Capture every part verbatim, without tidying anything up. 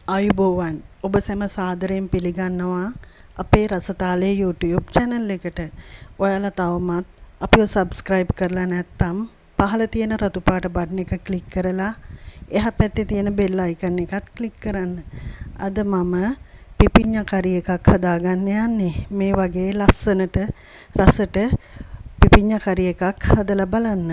ආයුබෝවන් ඔබ සැම සාදරයෙන් පිළිගන්නවා අපේ රසතාලේ YouTube channel එකට. ඔයාලා තවමත් අපිව subscribe කරලා නැත්නම් පහළ තියෙන රතු පාට බටන් එක click කරලා එහා පැත්තේ තියෙන bell icon එකත් click කරන්න. අද මම පිපිඤ්ඤා කරි එකක් හදාගන්න යන්නේ. මේ වගේ ලස්සනට රසට පිපිඤ්ඤා කරි එකක් හදලා බලන්න.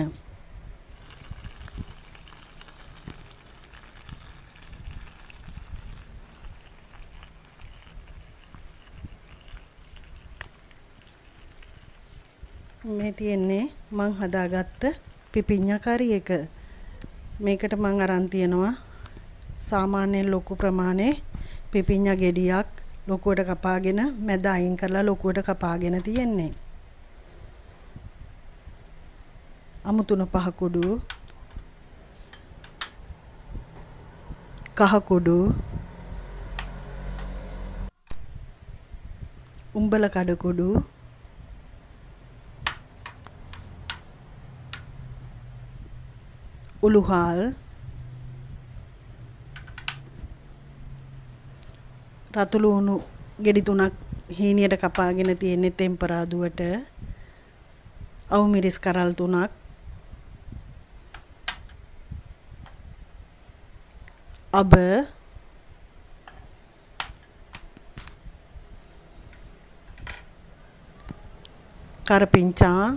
මේ තියෙන්නේ මං හදාගත්ත පිපිඤ්ඤා කරි එක. මේකට මං අරන් තියනවා සාමාන්‍යයෙන් ලොකු ප්‍රමාණයේ පිපිඤ්ඤා ගෙඩියක් ලොකුවට කපාගෙන මැද අයින් කරලා ලොකුවට කපාගෙන තියෙන්නේ. අමු තුන පහ කුඩු, කහ කුඩු, උම්බල කඩ කුඩු, උළුහල්, රතු ලුණු ගෙඩි තුනක් හීනියට කපාගෙන තියෙන්නේ ටෙම්පරාදුවට, අවු මිරිස් කරල් තුනක්, අබ, කරපිංචා,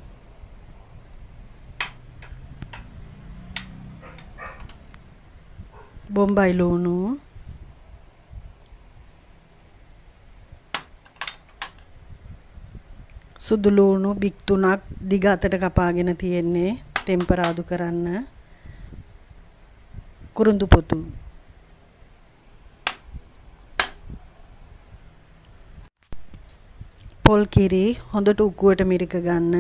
බොම්බයි ලුණු, සුදු ලුණු බික් තුනක් දිග අතට කපාගෙන තියෙන්නේ ටෙම්පරාදු කරන්න, කුරුඳු පොතු, පොල් කිරි හොඳට උක්කුවට මිරික ගන්න,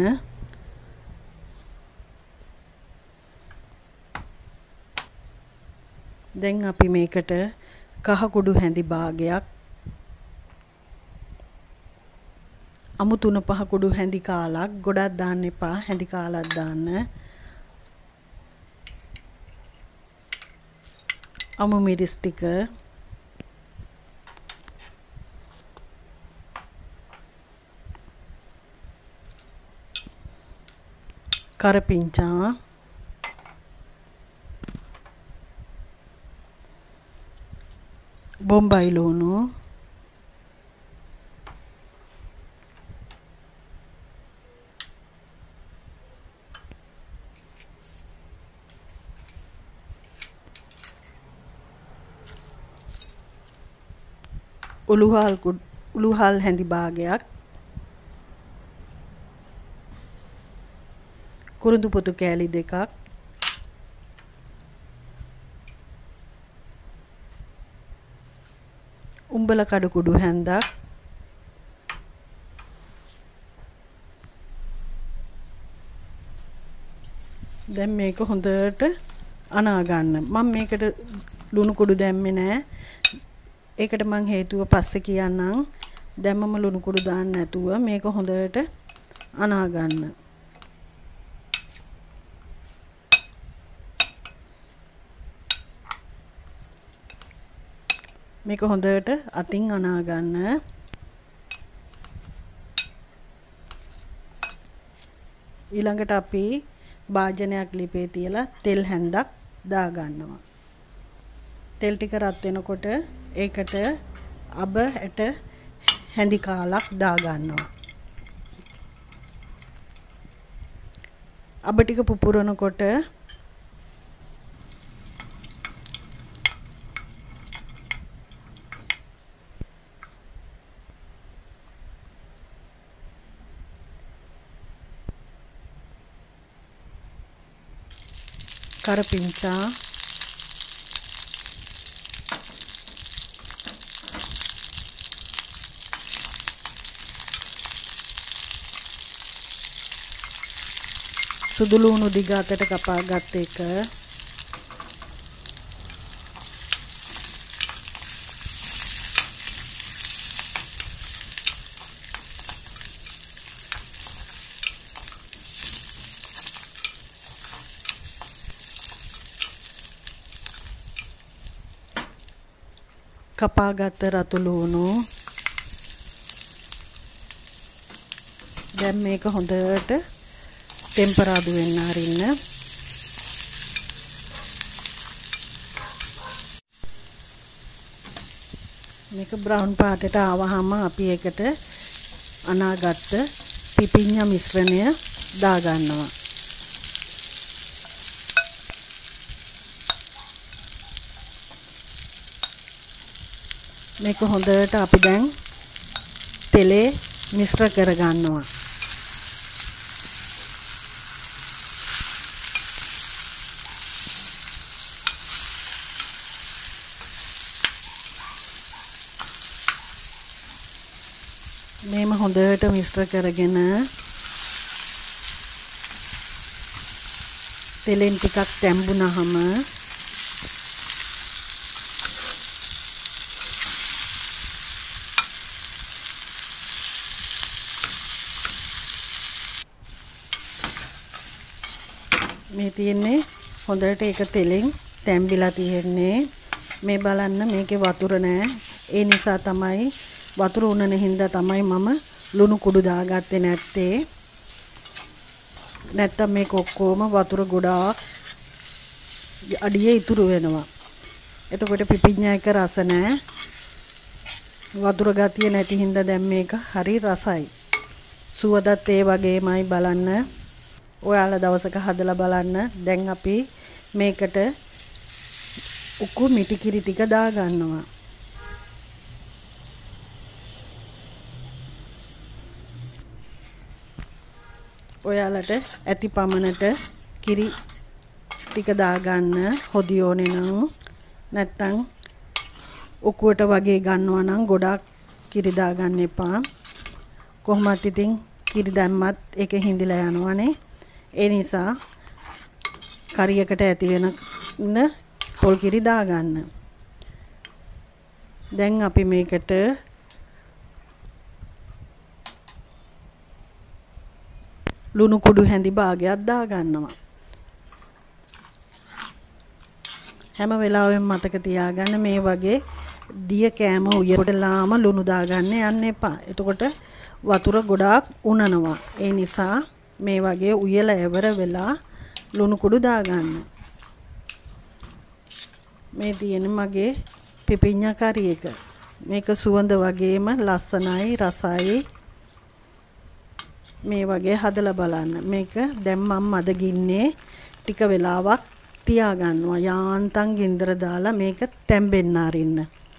දැන් අපි මේකට කහ කුඩු හැඳි භාගයක්, අමු තුන පහ කුඩු හැඳි කාලක්, ගොඩක් දාන්න එපා, හැඳි කාලක් දාන්න, අමු මිරිස් ටික, කරපිංචා, බොම්බයි ලුණු, උළුහල් උළුහල් හැඳි භාගයක්, කුරුඳු පොතු කෑලි දෙකක්, උම්බල කඩ කුඩු හැන්දක්, දැන් මේක හොඳට අනා ගන්න. මම මේකට ලුණු කුඩු දැම්මේ නෑ. ඒකට මං හේතුව පස්සේ කියන්නම්. දැම්මම ලුණු කුඩු දාන්න නැතුව මේක හොඳට අනා ගන්න. මේක හොඳට අතින් අනා ගන්න. ඊළඟට අපි භාජනයක් ලිපේ තියලා තෙල් හැන්දක් දා ගන්නවා. තෙල් ටික රත් වෙනකොට ඒකට අබ ඇට හැඳි කාලක් දා ගන්නවා. අබ ටික පුපුරනකොට කරපිංචා, සුදු ලුණු දිග අතට කපාගත් එක, කපාගත්ත රතු ලුණු. දැන් මේක හොඳට ටෙම්පරාදු වෙන්න අරින්න. මේක බ්‍රවුන් පාටට ආවහම අපි ඒකට අනාගත්ත පිපිඤ්ඤා මිශ්‍රණය දා ගන්නවා. මේක හොඳට අපි දැන් තෙලේ මිශ්‍ර කර ගන්නවා. මේම හොඳට මිශ්‍ර කරගෙන තෙලෙන් ටිකක් තැම්බුනහම මේ තියෙන්නේ හොඳට ඒක තෙලෙන් තැම්බිලා තියෙන්නේ. මේ බලන්න මේකේ වතුර නෑ. ඒ නිසා තමයි වතුර උනන හින්දා තමයි මම ලුණු කුඩු දාගත්තේ නැත්තේ. නැත්තම් මේක ඔක්කොම වතුර ගොඩාක් අඩියේ ඉතුරු වෙනවා. එතකොට පිපිඤ්ඤා එක රස නෑ. වතුර ගතිය නැති හින්දා දැන් මේක හරි රසයි. සුවදත් ඒ වගේමයි බලන්න. ඔයාලා දවසක හදලා බලන්න. දැන් අපි මේකට උකු මිටි කිරි ටික දා ගන්නවා. ඔයාලට ඇති පමණට කිරි ටික දා ගන්න. හොදි ඕනේ නම් නැත්තම් උකුවට වගේ ගන්නවා නම් ගොඩක් කිරි දා ගන්න එපා. කොහොමත් ඉතින් කිරි දැම්මත් ඒක හිඳිලා යනවනේ. ඒ නිසා කරියකට ඇති වෙන පොල් කිරි දා ගන්න. දැන් අපි මේකට ලුණු කුඩු හැඳි භාගයක් දා ගන්නවා. හැම වෙලාවෙම මතක තියාගන්න මේ වගේ දිය කෑම උයකොටලාම ලුණු දාගන්න යන්න එපා. එතකොට වතුර ගොඩාක් උනනවා. ඒ නිසා මේ වගේ උයලා එවර වෙලා ලුණු කුඩු දාගන්න. මේ තියෙන මගේ පිපිඤ්ඤා කරි එක. මේක සුවඳ වගේම ලස්සනයි රසයි. මේ වගේ හදලා බලන්න. මේක දැන් මම මද ගින්නේ ටික වෙලාවක් තියා ගන්නවා. යාන්තම් ගින්දර දාලා මේක තැම්බෙන්න අරින්න.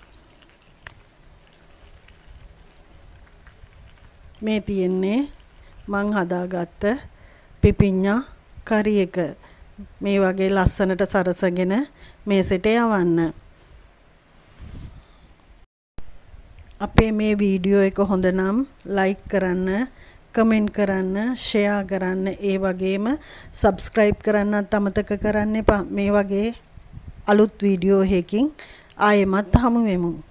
මේ තියෙන්නේ මං හදාගත්ත පිපිඤ්ඤා කරි එක. මේ වගේ ලස්සනට සරසගෙන මේසෙට යවන්න. අපේ මේ වීඩියෝ එක හොඳ නම් ලයික් කරන්න, කමෙන්ට් කරන්න, ෂෙයා කරන්න, ඒ වගේම සබ්ස්ක්‍රයිබ් කරන්නත් අමතක කරන්න එපා. මේ වගේ අලුත් වීඩියෝ එකකින් ආයෙමත් හමු වෙමු.